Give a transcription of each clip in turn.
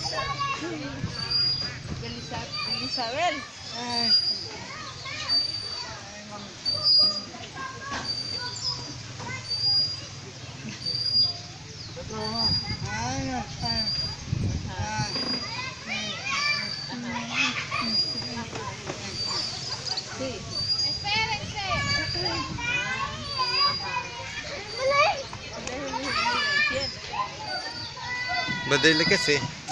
Isabel. Sí. Espérense. Madali kasi.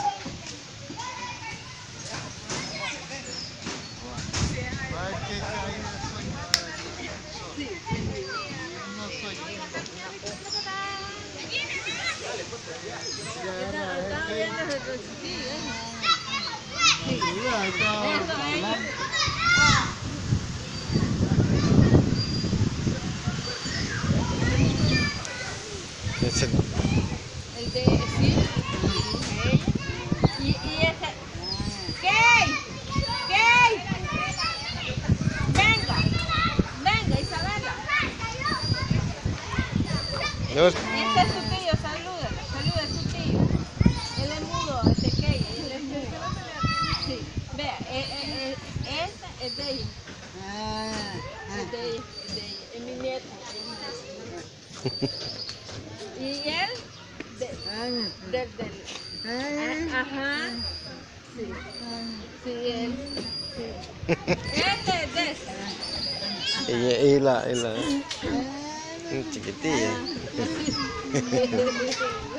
El de sí. Y ese. ¡Key! ¡Key! Venga. Venga, Isabela. Ese es su tío, salúdale. Saluda a su tío. Él es mudo, ese Key. Él es mudo. Sí. Vea, esta es de ella. Es de ella. Es mi nieto. Y él, del. Ajá. Sí. Sí, él. Sí. Este es de esta. Ila. Chiquitilla.